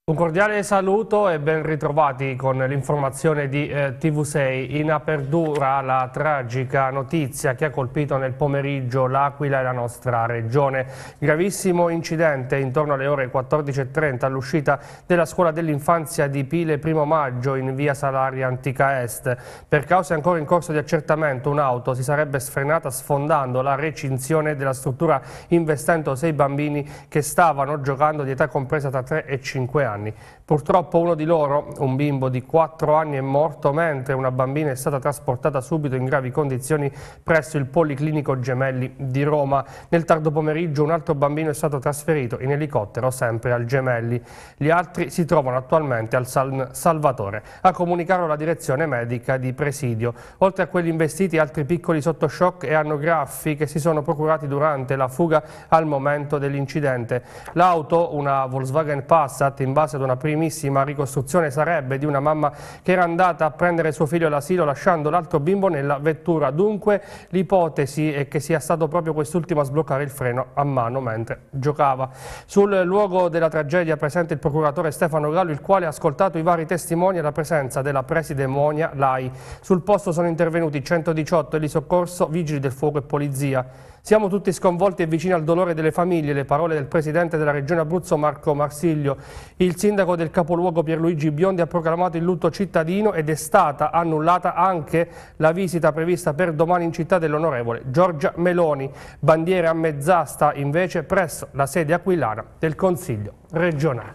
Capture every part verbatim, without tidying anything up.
Un cordiale saluto e ben ritrovati con l'informazione di eh, T V sei. In apertura la tragica notizia che ha colpito nel pomeriggio l'Aquila e la nostra regione. Gravissimo incidente intorno alle ore quattordici e trenta all'uscita della scuola dell'infanzia di Pile Primo Maggio in via Salaria Antica Est. Per cause ancora in corso di accertamento un'auto si sarebbe sfrenata sfondando la recinzione della struttura investendo sei bambini che stavano giocando di età compresa tra tre e cinque anni. Purtroppo uno di loro, un bimbo di quattro anni, è morto mentre una bambina è stata trasportata subito in gravi condizioni presso il Policlinico Gemelli di Roma. Nel tardo pomeriggio un altro bambino è stato trasferito in elicottero sempre al Gemelli. Gli altri si trovano attualmente al San Salvatore. A comunicarlo la direzione medica di Presidio. Oltre a quelli investiti altri piccoli sotto shock e hanno graffi che si sono procurati durante la fuga al momento dell'incidente. L'auto, una Volkswagen Passat, in base ad una primissima ricostruzione sarebbe di una mamma che era andata a prendere suo figlio all'asilo lasciando l'altro bimbo nella vettura. Dunque l'ipotesi è che sia stato proprio quest'ultimo a sbloccare il freno a mano mentre giocava. Sul luogo della tragedia presente il procuratore Stefano Gallo, il quale ha ascoltato i vari testimoni alla presenza della preside Monia Lai. Sul posto sono intervenuti centodiciotto e di soccorso, vigili del fuoco e polizia. Siamo tutti sconvolti e vicini al dolore delle famiglie, le parole del presidente della regione Abruzzo Marco Marsiglio. Il sindaco del capoluogo Pierluigi Biondi ha proclamato il lutto cittadino ed è stata annullata anche la visita prevista per domani in città dell'onorevole Giorgia Meloni. Bandiera a mezz'asta invece presso la sede aquilana del Consiglio regionale.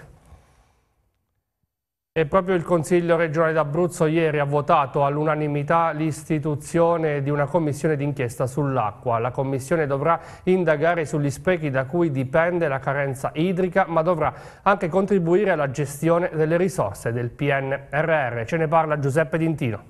E proprio il Consiglio regionale d'Abruzzo ieri ha votato all'unanimità l'istituzione di una commissione d'inchiesta sull'acqua. La commissione dovrà indagare sugli sprechi da cui dipende la carenza idrica, ma dovrà anche contribuire alla gestione delle risorse del P N R R. Ce ne parla Giuseppe D'Intino.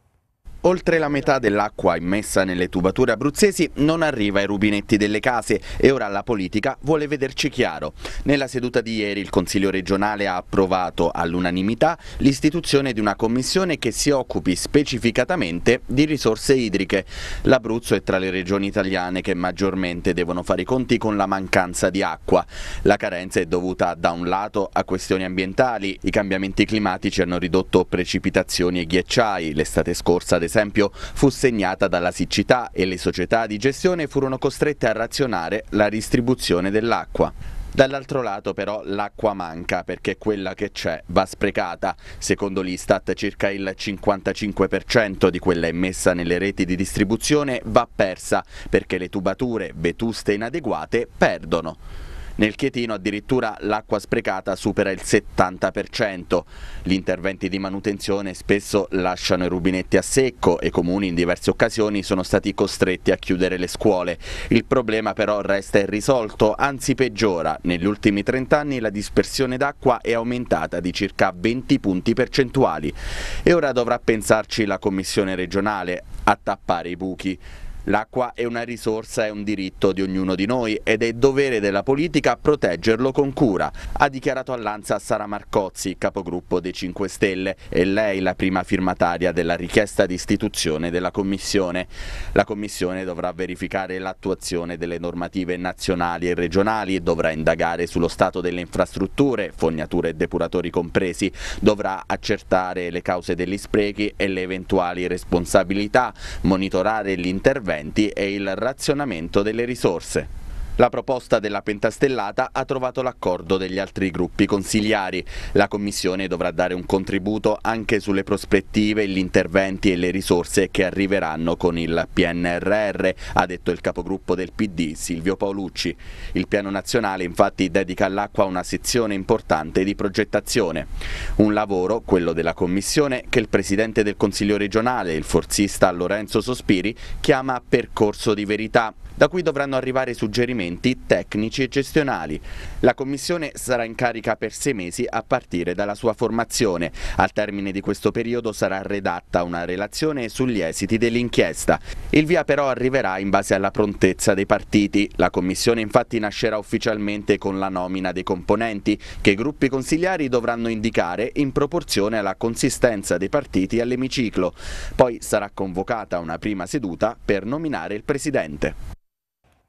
Oltre la metà dell'acqua immessa nelle tubature abruzzesi non arriva ai rubinetti delle case e ora la politica vuole vederci chiaro. Nella seduta di ieri il Consiglio regionale ha approvato all'unanimità l'istituzione di una commissione che si occupi specificatamente di risorse idriche. L'Abruzzo è tra le regioni italiane che maggiormente devono fare i conti con la mancanza di acqua. La carenza è dovuta da un lato a questioni ambientali, i cambiamenti climatici hanno ridotto precipitazioni e ghiacciai, l'estate scorsa ad esempio fu segnata dalla siccità e le società di gestione furono costrette a razionare la distribuzione dell'acqua. Dall'altro lato però l'acqua manca perché quella che c'è va sprecata. Secondo l'Istat circa il cinquantacinque per cento di quella immessa nelle reti di distribuzione va persa perché le tubature vetuste e inadeguate perdono. Nel Chietino addirittura l'acqua sprecata supera il settanta per cento. Gli interventi di manutenzione spesso lasciano i rubinetti a secco e i comuni in diverse occasioni sono stati costretti a chiudere le scuole. Il problema però resta irrisolto, anzi peggiora. Negli ultimi trent'anni la dispersione d'acqua è aumentata di circa venti punti percentuali e ora dovrà pensarci la Commissione regionale a tappare i buchi. L'acqua è una risorsa e un diritto di ognuno di noi ed è dovere della politica proteggerlo con cura, ha dichiarato all'Ansa Sara Marcozzi, capogruppo dei cinque Stelle, e lei la prima firmataria della richiesta di istituzione della Commissione. La Commissione dovrà verificare l'attuazione delle normative nazionali e regionali, dovrà indagare sullo stato delle infrastrutture, fognature e depuratori compresi, dovrà accertare le cause degli sprechi e le eventuali responsabilità, monitorare gli interventi e il razionamento delle risorse. La proposta della pentastellata ha trovato l'accordo degli altri gruppi consigliari. La Commissione dovrà dare un contributo anche sulle prospettive, gli interventi e le risorse che arriveranno con il P N R R, ha detto il capogruppo del P D Silvio Paolucci. Il piano nazionale infatti dedica all'acqua una sezione importante di progettazione. Un lavoro, quello della Commissione, che il Presidente del Consiglio regionale, il forzista Lorenzo Sospiri, chiama percorso di verità, da cui dovranno arrivare suggerimenti tecnici e gestionali. La Commissione sarà in carica per sei mesi a partire dalla sua formazione. Al termine di questo periodo sarà redatta una relazione sugli esiti dell'inchiesta. Il via però arriverà in base alla prontezza dei partiti. La Commissione infatti nascerà ufficialmente con la nomina dei componenti, che i gruppi consigliari dovranno indicare in proporzione alla consistenza dei partiti all'emiciclo. Poi sarà convocata una prima seduta per nominare il Presidente.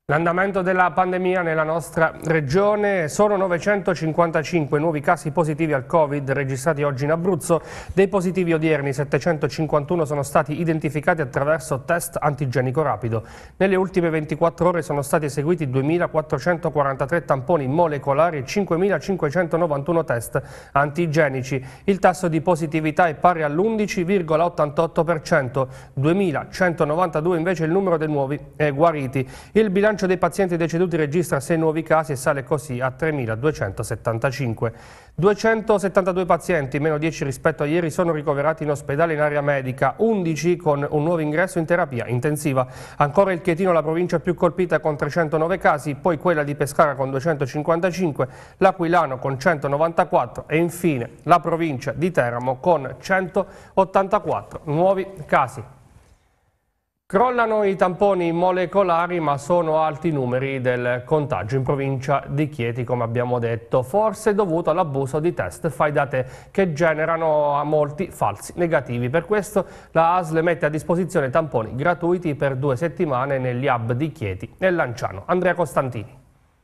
L'andamento della pandemia nella nostra regione: sono novecentocinquantacinque nuovi casi positivi al Covid registrati oggi in Abruzzo. Dei positivi odierni settecentocinquantuno sono stati identificati attraverso test antigenico rapido. Nelle ultime ventiquattro ore sono stati eseguiti duemilaquattrocentoquarantatré tamponi molecolari e cinquemilacinquecentonovantuno test antigenici. Il tasso di positività è pari all'undici virgola ottantotto per cento, duemilacentonovantadue invece il numero dei nuovi eh, guariti. Il bilancio Il bilancio dei pazienti deceduti registra sei nuovi casi e sale così a tremiladuecentosettantacinque. duecentosettantadue pazienti, meno dieci rispetto a ieri, sono ricoverati in ospedale in area medica, undici con un nuovo ingresso in terapia intensiva. Ancora il Chietino, la provincia più colpita, con trecentonove casi, poi quella di Pescara con duecentocinquantacinque, l'Aquilano con centonovantaquattro e infine la provincia di Teramo con centottantaquattro nuovi casi. Crollano i tamponi molecolari, ma sono alti i numeri del contagio in provincia di Chieti, come abbiamo detto, forse dovuto all'abuso di test fai da te che generano a molti falsi negativi. Per questo la A S L mette a disposizione tamponi gratuiti per due settimane negli hub di Chieti e Lanciano. Andrea Costantini.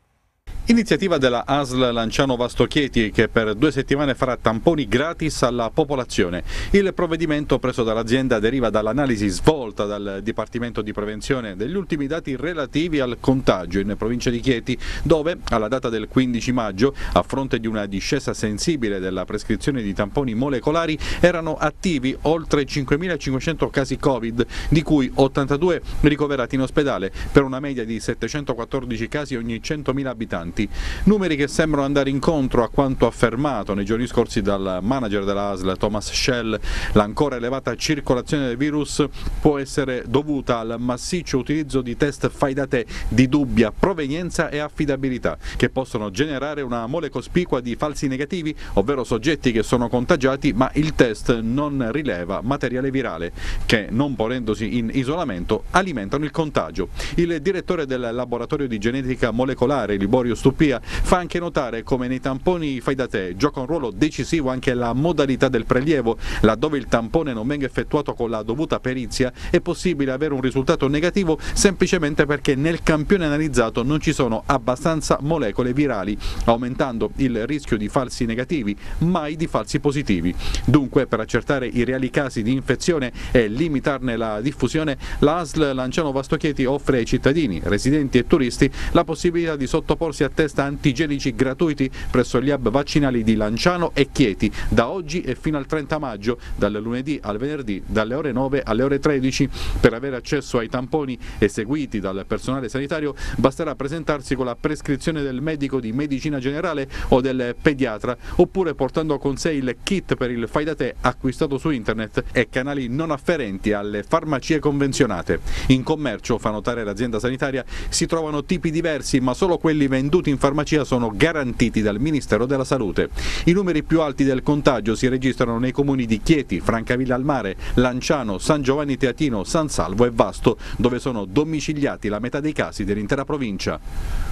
Iniziativa della A S L Lanciano Vasto Chieti, che per due settimane farà tamponi gratis alla popolazione. Il provvedimento preso dall'azienda deriva dall'analisi svolta dal Dipartimento di Prevenzione degli ultimi dati relativi al contagio in provincia di Chieti, dove alla data del quindici maggio, a fronte di una discesa sensibile della prescrizione di tamponi molecolari, erano attivi oltre cinquemilacinquecento casi Covid, di cui ottantadue ricoverati in ospedale, per una media di settecentoquattordici casi ogni centomila abitanti. Numeri che sembrano andare incontro a quanto affermato nei giorni scorsi dal manager della A S L, Thomas Schell. L'ancora elevata circolazione del virus può essere dovuta al massiccio utilizzo di test fai da te di dubbia provenienza e affidabilità, che possono generare una mole cospicua di falsi negativi, ovvero soggetti che sono contagiati ma il test non rileva materiale virale, che, non ponendosi in isolamento, alimentano il contagio. Il direttore del laboratorio di genetica molecolare, Liborio Stupia, fa anche notare come nei tamponi fai da te gioca un ruolo decisivo anche la modalità del prelievo. Laddove il tampone non venga effettuato con la dovuta perizia, è possibile avere un risultato negativo semplicemente perché nel campione analizzato non ci sono abbastanza molecole virali, aumentando il rischio di falsi negativi, mai di falsi positivi. Dunque, per accertare i reali casi di infezione e limitarne la diffusione, la A S L Lanciano Vasto Chieti offre ai cittadini, residenti e turisti la possibilità di sottoporsi a test antigenici gratuiti presso gli hub vaccinali di Lanciano e Chieti da oggi e fino al trenta maggio, dal lunedì al venerdì, dalle ore nove alle ore tredici. Per avere accesso ai tamponi eseguiti dal personale sanitario basterà presentarsi con la prescrizione del medico di medicina generale o del pediatra, oppure portando con sé il kit per il fai da te acquistato su internet e canali non afferenti alle farmacie convenzionate. In commercio, fa notare l'azienda sanitaria, si trovano tipi diversi, ma solo quelli venduti in farmacia sono garantiti dal Ministero della Salute. I numeri più alti del contagio si registrano nei comuni di Chieti, Francavilla al Mare, Lanciano, San Giovanni Teatino, San Salvo e Vasto, dove sono domiciliati la metà dei casi dell'intera provincia.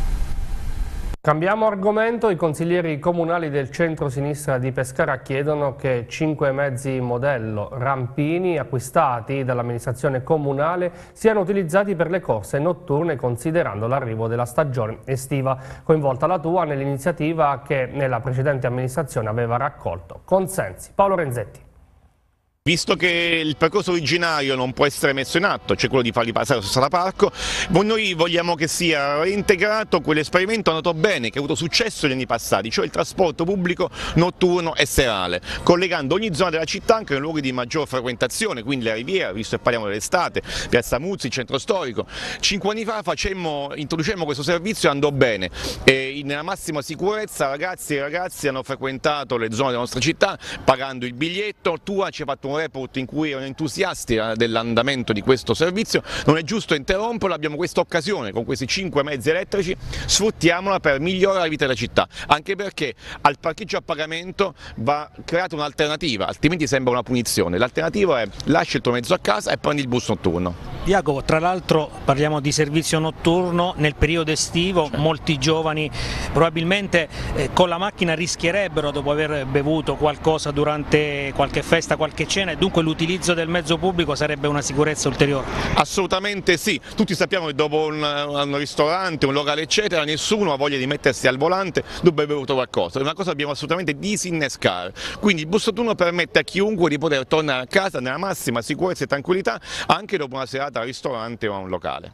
Cambiamo argomento. I consiglieri comunali del centro-sinistra di Pescara chiedono che cinque mezzi modello Rampini acquistati dall'amministrazione comunale siano utilizzati per le corse notturne, considerando l'arrivo della stagione estiva. Coinvolta la Tua nell'iniziativa che nella precedente amministrazione aveva raccolto consensi. Paolo Renzetti. Visto che il percorso originario non può essere messo in atto, cioè quello di farli passare su Sala Parco, noi vogliamo che sia reintegrato quell'esperimento andato bene, che ha avuto successo negli anni passati, cioè il trasporto pubblico notturno e serale, collegando ogni zona della città anche nei luoghi di maggior frequentazione, quindi la Riviera, visto che parliamo dell'estate, Piazza Muzzi, il centro storico. Cinque anni fa facemmo, introducemmo questo servizio e andò bene, e nella massima sicurezza ragazzi e ragazzi hanno frequentato le zone della nostra città pagando il biglietto. Tua ci ha fatto un report in cui erano entusiasti dell'andamento di questo servizio. Non è giusto interromperlo, abbiamo questa occasione con questi cinque mezzi elettrici, sfruttiamola per migliorare la vita della città, anche perché al parcheggio a pagamento va creata un'alternativa, altrimenti sembra una punizione. L'alternativa è lascia il tuo mezzo a casa e prendi il bus notturno. Jacopo, tra l'altro parliamo di servizio notturno nel periodo estivo, certo. Molti giovani probabilmente eh, con la macchina rischierebbero dopo aver bevuto qualcosa durante qualche festa, qualche cena, e dunque l'utilizzo del mezzo pubblico sarebbe una sicurezza ulteriore. Assolutamente sì, tutti sappiamo che dopo un, un ristorante, un locale eccetera, nessuno ha voglia di mettersi al volante dopo aver bevuto qualcosa, è una cosa che dobbiamo assolutamente disinnescare, quindi il bus notturno permette a chiunque di poter tornare a casa nella massima sicurezza e tranquillità anche dopo una serata al ristorante o a un locale.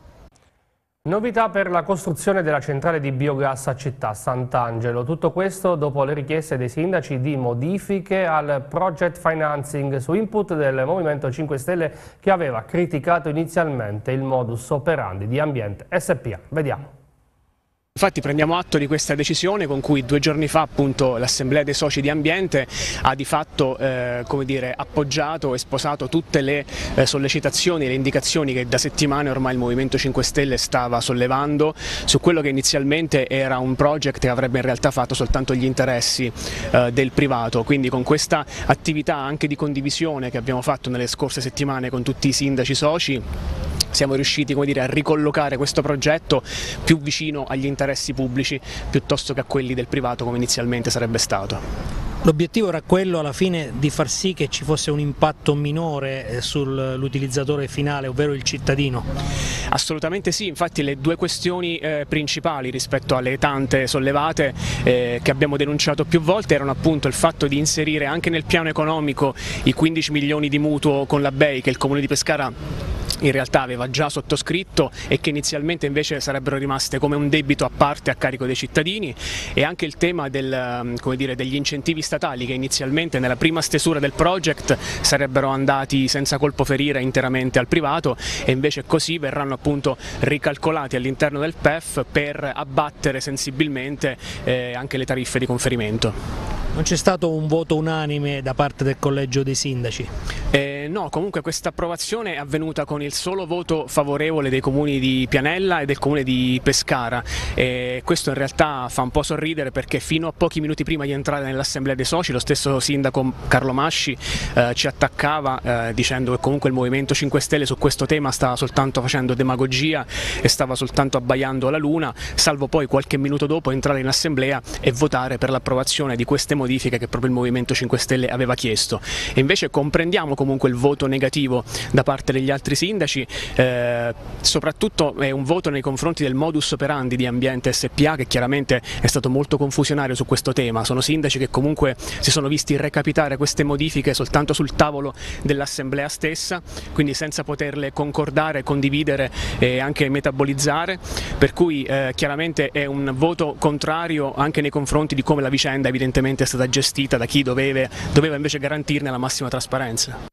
Novità per la costruzione della centrale di biogas a Città Sant'Angelo. Tutto questo dopo le richieste dei sindaci di modifiche al project financing su input del Movimento cinque Stelle, che aveva criticato inizialmente il modus operandi di Ambiente S P A. Vediamo. Infatti prendiamo atto di questa decisione con cui due giorni fa appunto l'Assemblea dei Soci di Ambiente ha di fatto eh, come dire, appoggiato e sposato tutte le eh, sollecitazioni e le indicazioni che da settimane ormai il Movimento cinque Stelle stava sollevando su quello che inizialmente era un project che avrebbe in realtà fatto soltanto gli interessi eh, del privato. Quindi con questa attività anche di condivisione che abbiamo fatto nelle scorse settimane con tutti i sindaci soci, siamo riusciti, come dire, a ricollocare questo progetto più vicino agli interessi pubblici piuttosto che a quelli del privato come inizialmente sarebbe stato. L'obiettivo era quello alla fine di far sì che ci fosse un impatto minore sull'utilizzatore finale, ovvero il cittadino? Assolutamente sì, infatti le due questioni eh, principali rispetto alle tante sollevate eh, che abbiamo denunciato più volte erano appunto il fatto di inserire anche nel piano economico i quindici milioni di mutuo con la B E I che il Comune di Pescara in realtà aveva già sottoscritto e che inizialmente invece sarebbero rimaste come un debito a parte a carico dei cittadini, e anche il tema del, come dire, degli incentivi statali che inizialmente nella prima stesura del project sarebbero andati senza colpo ferire interamente al privato, e invece così verranno appunto ricalcolati all'interno del P E F per abbattere sensibilmente eh, anche le tariffe di conferimento. Non c'è stato un voto unanime da parte del collegio dei sindaci? Eh, no, comunque questa approvazione è avvenuta con il solo voto favorevole dei comuni di Pianella e del comune di Pescara, e questo in realtà fa un po' sorridere perché fino a pochi minuti prima di entrare nell'assemblea dei soci lo stesso sindaco Carlo Masci eh, ci attaccava eh, dicendo che comunque il Movimento cinque Stelle su questo tema stava soltanto facendo demagogia e stava soltanto abbaiando alla luna, salvo poi qualche minuto dopo entrare in assemblea e votare per l'approvazione di queste modifiche che proprio il Movimento cinque Stelle aveva chiesto. E invece comprendiamo comunque il voto negativo da parte degli altri sindaci, eh, soprattutto è un voto nei confronti del modus operandi di Ambiente S P A, che chiaramente è stato molto confusionario su questo tema. Sono sindaci che comunque si sono visti recapitare queste modifiche soltanto sul tavolo dell'assemblea stessa, quindi senza poterle concordare, condividere e anche metabolizzare, per cui eh, chiaramente è un voto contrario anche nei confronti di come la vicenda evidentemente è stata gestita da chi doveva, doveva invece garantirne la massima trasparenza.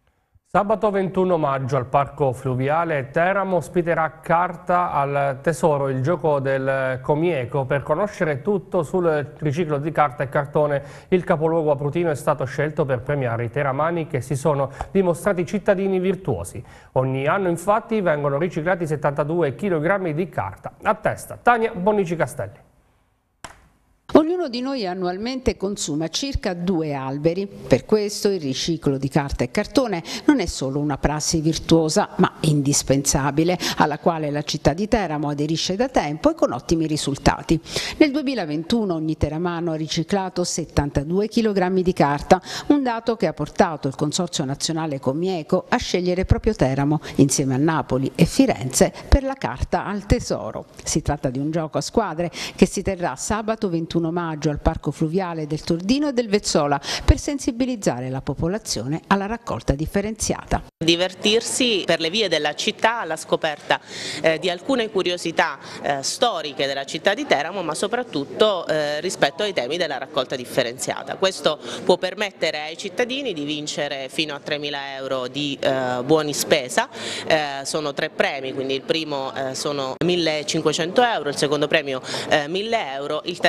Sabato ventuno maggio al Parco Fluviale Teramo ospiterà Carta al Tesoro, il gioco del Comieco. Per conoscere tutto sul riciclo di carta e cartone, il capoluogo aprutino è stato scelto per premiare i teramani che si sono dimostrati cittadini virtuosi. Ogni anno infatti vengono riciclati settantadue chilogrammi di carta. A testa Tania Bonnici Castelli. Ognuno di noi annualmente consuma circa due alberi, per questo il riciclo di carta e cartone non è solo una prassi virtuosa ma indispensabile, alla quale la città di Teramo aderisce da tempo e con ottimi risultati. Nel duemilaventuno ogni teramano ha riciclato settantadue chilogrammi di carta, un dato che ha portato il Consorzio Nazionale Comieco a scegliere proprio Teramo, insieme a Napoli e Firenze, per la Carta al Tesoro. Si tratta di un gioco a squadre che si terrà sabato ventuno maggio al Parco Fluviale del Tordino e del Vezzola per sensibilizzare la popolazione alla raccolta differenziata. Divertirsi per le vie della città alla scoperta eh, di alcune curiosità eh, storiche della città di Teramo, ma soprattutto eh, rispetto ai temi della raccolta differenziata. Questo può permettere ai cittadini di vincere fino a tremila euro di eh, buoni spesa, eh, sono tre premi, quindi il primo eh, sono millecinquecento euro, il secondo premio eh, mille euro, il terzo premio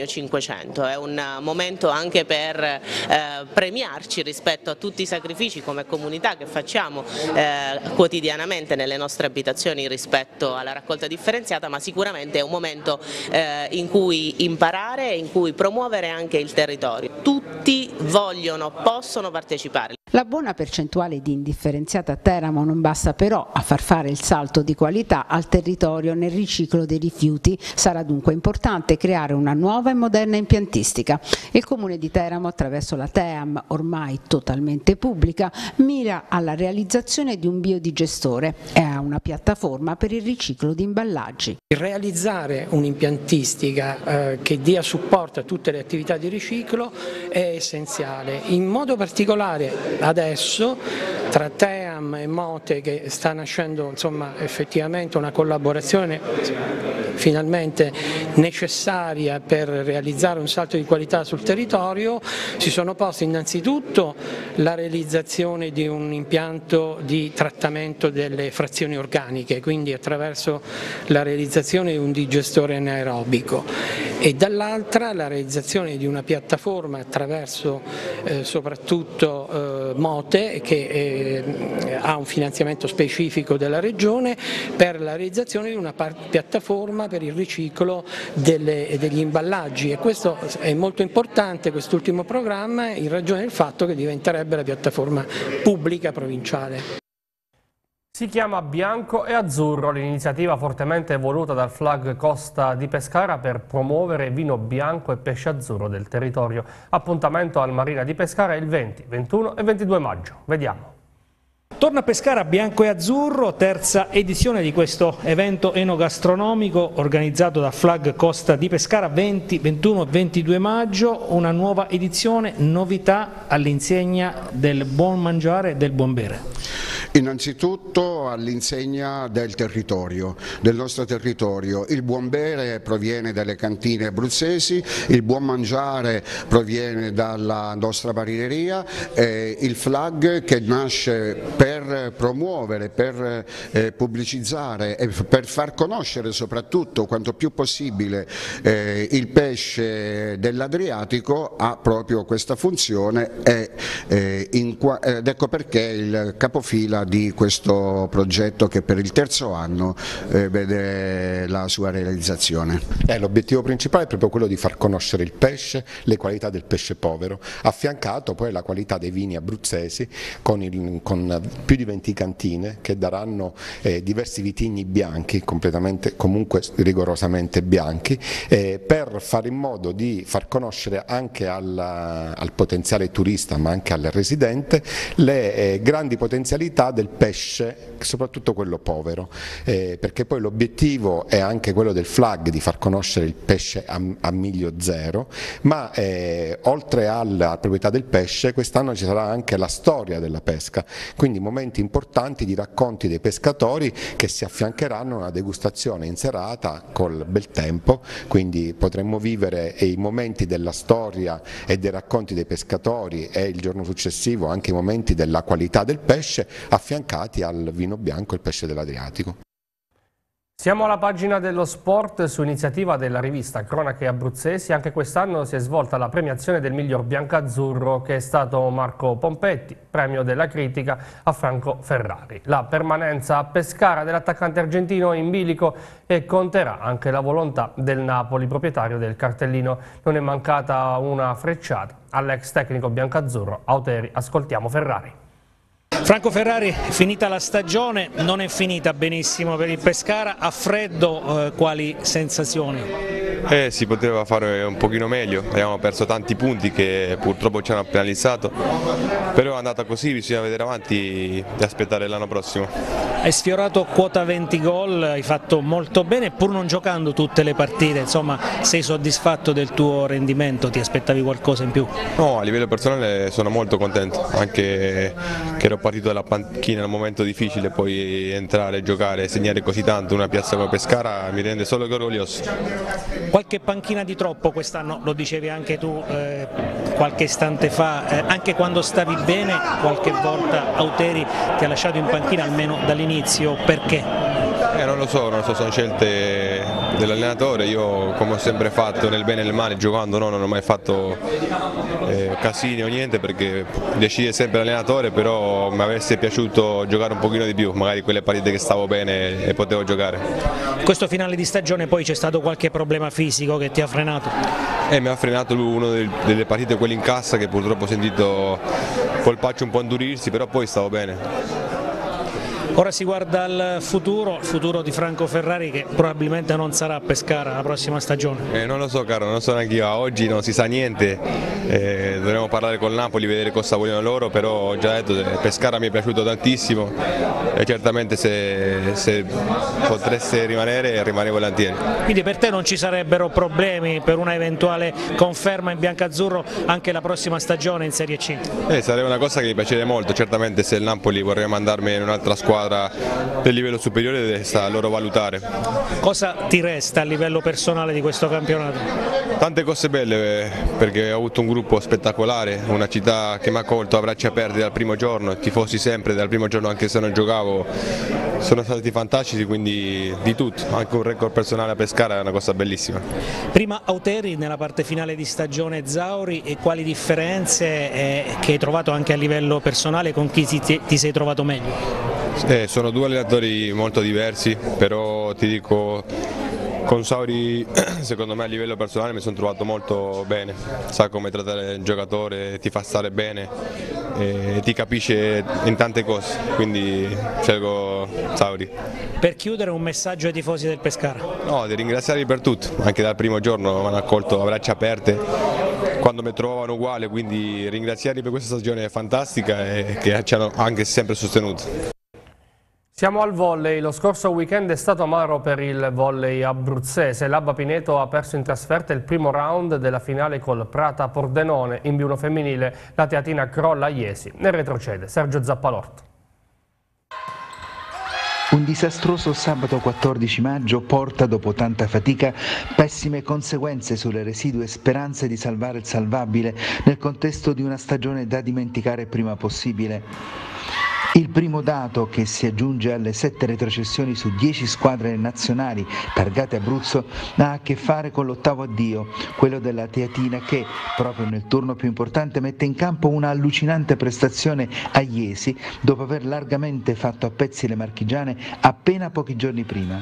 premio cinquecento, è un momento anche per eh, premiarci rispetto a tutti i sacrifici come comunità che facciamo eh, quotidianamente nelle nostre abitazioni rispetto alla raccolta differenziata, ma sicuramente è un momento eh, in cui imparare e in cui promuovere anche il territorio. Tutti vogliono, possono partecipare. La buona percentuale di indifferenziata a Teramo non basta però a far fare il salto di qualità al territorio nel riciclo dei rifiuti. Sarà dunque importante creare una nuova e moderna impiantistica. Il Comune di Teramo, attraverso la TEAM, ormai totalmente pubblica, mira alla realizzazione di un biodigestore e a una piattaforma per il riciclo di imballaggi. Realizzare un'impiantistica eh, che dia supporto a tutte le attività di riciclo è essenziale, in modo particolare adesso tra TEAM e Mote, che sta nascendo insomma effettivamente una collaborazione finalmente necessaria per realizzare un salto di qualità sul territorio. Si sono posti innanzitutto la realizzazione di un impianto di trattamento delle frazioni organiche, quindi attraverso la realizzazione di un digestore anaerobico, e dall'altra la realizzazione di una piattaforma attraverso eh, soprattutto eh, Mote, che eh, ha un finanziamento specifico della Regione per la realizzazione di una piattaforma per il riciclo delle, degli imballaggi, e questo è molto importante, quest'ultimo programma, in ragione del fatto che diventerebbe la piattaforma pubblica provinciale. Si chiama Bianco e Azzurro, l'iniziativa fortemente voluta dal Flag Costa di Pescara per promuovere vino bianco e pesce azzurro del territorio. Appuntamento al Marina di Pescara il venti, ventuno e ventidue maggio. Vediamo. Torna a Pescara Bianco e Azzurro, terza edizione di questo evento enogastronomico organizzato da Flag Costa di Pescara, venti, ventuno e ventidue maggio, una nuova edizione, novità all'insegna del buon mangiare e del buon bere. Innanzitutto all'insegna del territorio, del nostro territorio. Il buon bere proviene dalle cantine abruzzesi, il buon mangiare proviene dalla nostra marineria, eh, il Flag che nasce per promuovere, per eh, pubblicizzare e per far conoscere soprattutto quanto più possibile eh, il pesce dell'Adriatico, ha proprio questa funzione e, eh, in, ed ecco perché il capofila di questo progetto, che per il terzo anno eh, vede la sua realizzazione. Eh, l'obiettivo principale è proprio quello di far conoscere il pesce, le qualità del pesce povero, affiancato poi alla qualità dei vini abruzzesi con, il, con più di venti cantine che daranno eh, diversi vitigni bianchi, completamente, comunque rigorosamente bianchi, eh, per fare in modo di far conoscere anche al, al potenziale turista, ma anche al residente, le eh, grandi potenzialità del pesce, soprattutto quello povero, eh, perché poi l'obiettivo è anche quello del Flag di far conoscere il pesce a, a miglio zero, ma eh, oltre alla proprietà del pesce quest'anno ci sarà anche la storia della pesca, quindi momenti importanti di racconti dei pescatori che si affiancheranno a una degustazione in serata col bel tempo, quindi potremmo vivere i momenti della storia e dei racconti dei pescatori e il giorno successivo anche i momenti della qualità del pesce affiancati al vino bianco e il pesce dell'Adriatico. Siamo alla pagina dello sport. Su iniziativa della rivista Cronache Abruzzesi, anche quest'anno si è svolta la premiazione del miglior biancazzurro, che è stato Marco Pompetti, premio della critica a Franco Ferrari. La permanenza a Pescara dell'attaccante argentino in bilico e conterà anche la volontà del Napoli, proprietario del cartellino. Non è mancata una frecciata all'ex tecnico biancazzurro Auteri. Ascoltiamo Ferrari. Franco Ferrari, finita la stagione, non è finita benissimo per il Pescara, a freddo eh, quali sensazioni? Eh, si poteva fare un pochino meglio, abbiamo perso tanti punti che purtroppo ci hanno penalizzato, però è andata così, bisogna vedere avanti e aspettare l'anno prossimo. Hai sfiorato quota venti gol, hai fatto molto bene pur non giocando tutte le partite, insomma sei soddisfatto del tuo rendimento, ti aspettavi qualcosa in più? No, a livello personale sono molto contento, anche che ero partito dalla panchina in un momento difficile, poi entrare, giocare, segnare così tanto una piazza come Pescara mi rende solo che orgoglioso. Qualche panchina di troppo quest'anno, lo dicevi anche tu eh, qualche istante fa, eh, anche quando stavi bene qualche volta Auteri ti ha lasciato in panchina almeno dall'inizio, perché? Eh, non lo so, non lo so, sono scelte dell'allenatore. Io, come ho sempre fatto nel bene e nel male, giocando no, non ho mai fatto eh, casini o niente, perché decide sempre l'allenatore, però mi avesse piaciuto giocare un pochino di più, magari quelle partite che stavo bene e potevo giocare. In questo finale di stagione poi c'è stato qualche problema fisico che ti ha frenato? Eh, mi ha frenato una delle partite, quelle in cassa, che purtroppo ho sentito Colpaccio un po' indurirsi, però poi stavo bene. Ora si guarda al futuro, il futuro di Franco Ferrari, che probabilmente non sarà a Pescara la prossima stagione. Eh, non lo so caro, non so neanche io, oggi non si sa niente, eh, dovremo parlare col Napoli, vedere cosa vogliono loro, però ho già detto che Pescara mi è piaciuto tantissimo e certamente se, se potesse rimanere rimarrei volentieri. Quindi per te non ci sarebbero problemi per una eventuale conferma in biancazzurro anche la prossima stagione in Serie C? Eh, sarebbe una cosa che mi piacerebbe molto, certamente se il Napoli vorrebbe mandarmi in un'altra squadra del livello superiore sta a loro valutare. Cosa ti resta a livello personale di questo campionato? Tante cose belle, perché ho avuto un gruppo spettacolare, una città che mi ha accolto a braccia aperte dal primo giorno, tifosi sempre dal primo giorno anche se non giocavo, sono stati fantastici, quindi di tutto, anche un record personale a Pescara è una cosa bellissima. Prima Auteri, nella parte finale di stagione Zauri, e quali differenze eh, che hai trovato anche a livello personale, con chi ti, ti sei trovato meglio? Eh, sono due allenatori molto diversi, però ti dico, con Sauri secondo me a livello personale mi sono trovato molto bene, sa come trattare il giocatore, ti fa stare bene e ti capisce in tante cose, quindi scelgo Sauri. Per chiudere, un messaggio ai tifosi del Pescara? No, di ringraziarli per tutto, anche dal primo giorno mi hanno accolto a braccia aperte quando mi trovavano uguale, quindi ringraziarli per questa stagione fantastica e che ci hanno anche sempre sostenuto. Siamo al volley. Lo scorso weekend è stato amaro per il volley abruzzese. L'Abba Pineto ha perso in trasferta il primo round della finale col Prata Pordenone. In B uno femminile la Teatina crolla a Iesi e retrocede. Sergio Zappalorto. Un disastroso sabato quattordici maggio porta, dopo tanta fatica, pessime conseguenze sulle residue speranze di salvare il salvabile nel contesto di una stagione da dimenticare prima possibile. Il primo dato, che si aggiunge alle sette retrocessioni su dieci squadre nazionali targate Abruzzo, ha a che fare con l'ottavo addio, quello della Teatina che, proprio nel turno più importante, mette in campo una allucinante prestazione a Iesi dopo aver largamente fatto a pezzi le marchigiane appena pochi giorni prima.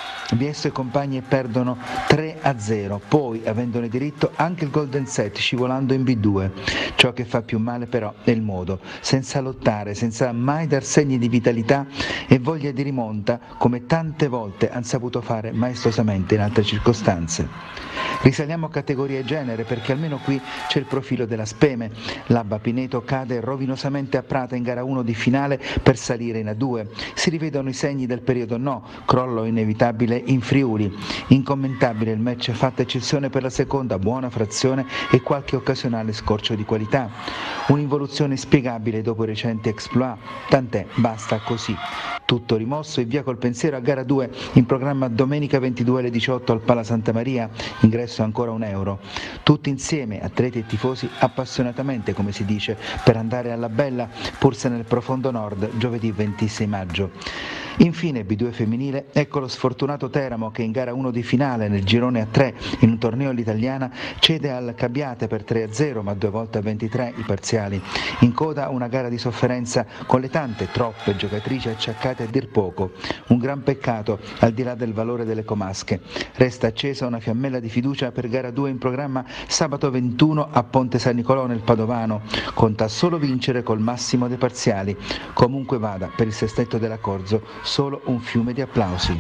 B S e compagni perdono tre a zero, poi avendone diritto anche il golden set scivolando in B due. Ciò che fa più male però è il modo, senza lottare, senza mai dar segni di vitalità e voglia di rimonta, come tante volte hanno saputo fare maestosamente in altre circostanze. Risaliamo categoria e genere, perché almeno qui c'è il profilo della Speme. L'Abba Pineto cade rovinosamente a Prata in gara uno di finale per salire in A due. Si rivedono i segni del periodo no, crollo inevitabile in Friuli. Incommentabile il match, fatta eccezione per la seconda buona frazione e qualche occasionale scorcio di qualità. Un'involuzione spiegabile dopo i recenti exploit, tant'è, basta così. Tutto rimosso e via col pensiero a gara due, in programma domenica ventidue alle diciotto al Pala Santa Maria, ingresso ancora un euro. Tutti insieme, atleti e tifosi, appassionatamente, come si dice, per andare alla bella, pur se nel profondo nord, giovedì ventisei maggio. Infine B due femminile, ecco lo sfortunato Teramo che in gara uno di finale nel girone a tre in un torneo all'italiana cede al Cabbiate per tre a zero, ma due volte a ventitré i parziali. In coda una gara di sofferenza con le tante, troppe giocatrici acciaccate a dir poco. Un gran peccato al di là del valore delle comasche. Resta accesa una fiammella di fiducia per gara due in programma sabato ventuno a Ponte San Nicolò nel Padovano. Conta solo vincere col massimo dei parziali. Comunque vada, per il sestetto della Corzo solo un fiume di applausi.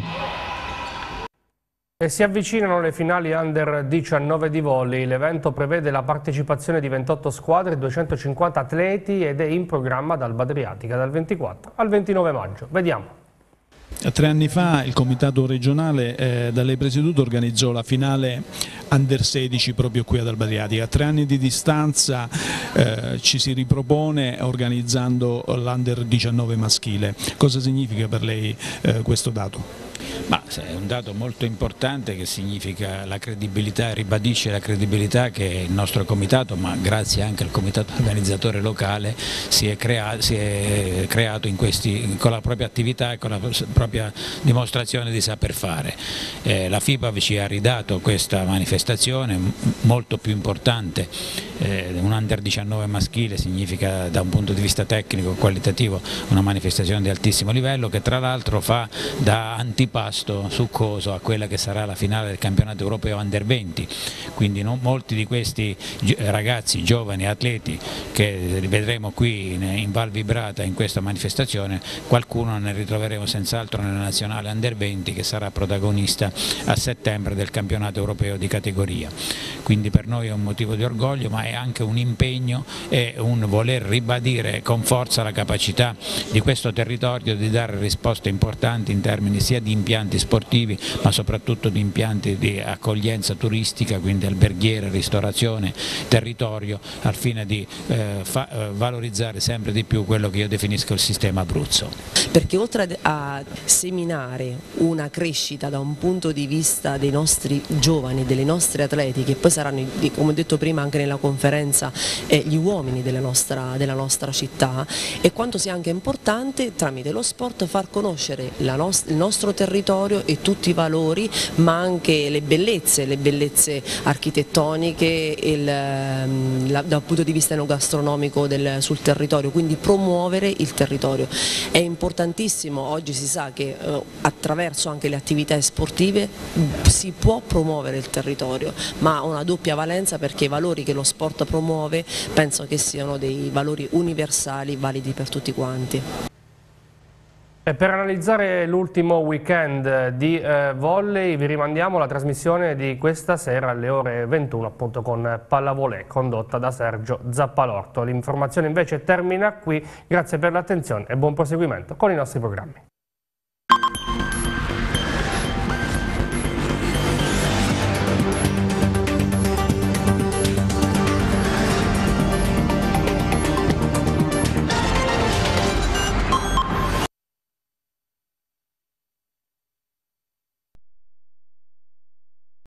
E si avvicinano le finali under diciannove di volley. L'evento prevede la partecipazione di ventotto squadre e duecentocinquanta atleti ed è in programma ad Alba Adriatica dal ventiquattro al ventinove maggio. Vediamo. Tre anni fa il comitato regionale eh, da lei presieduto organizzò la finale under sedici proprio qui ad Alba Adriatica. A tre anni di distanza eh, ci si ripropone organizzando l'under diciannove maschile. Cosa significa per lei eh, questo dato? Ma è un dato molto importante che significa la credibilità, ribadisce la credibilità che il nostro comitato, ma grazie anche al comitato organizzatore locale, si è, crea, si è creato in questi, con la propria attività e con la propria dimostrazione di saper fare. Eh, la FIPAV ci ha ridato questa manifestazione molto più importante, eh, un under diciannove maschile significa da un punto di vista tecnico, qualitativo, una manifestazione di altissimo livello che tra l'altro fa da antipasto succoso a quella che sarà la finale del campionato europeo under venti, quindi non, molti di questi ragazzi, giovani, atleti che vedremo qui in, in Val Vibrata in questa manifestazione, qualcuno ne ritroveremo senz'altro nella nazionale under venti che sarà protagonista a settembre del campionato europeo di categoria. Quindi per noi è un motivo di orgoglio, ma è anche un impegno e un voler ribadire con forza la capacità di questo territorio di dare risposte importanti in termini sia di impianti sportivi ma soprattutto di impianti di accoglienza turistica, quindi alberghiere, ristorazione, territorio, al fine di eh, fa, eh, valorizzare sempre di più quello che io definisco il sistema Abruzzo. Perché oltre a seminare una crescita da un punto di vista dei nostri giovani, delle nostre atleti, che poi saranno, come ho detto prima anche nella conferenza, eh, gli uomini della nostra, della nostra città, e quanto sia anche importante tramite lo sport far conoscere la nost- il nostro territorio e tutti i valori, ma anche le bellezze, le bellezze architettoniche, il, la, dal punto di vista enogastronomico del, sul territorio, quindi promuovere il territorio. È importantissimo, oggi si sa che eh, attraverso anche le attività sportive si può promuovere il territorio, ma ha una doppia valenza, perché i valori che lo sport promuove penso che siano dei valori universali, validi per tutti quanti. E per analizzare l'ultimo weekend di eh, volley vi rimandiamo alla trasmissione di questa sera alle ore ventuno, appunto con Pallavole, condotta da Sergio Zappalorto. L'informazione invece termina qui, grazie per l'attenzione e buon proseguimento con i nostri programmi.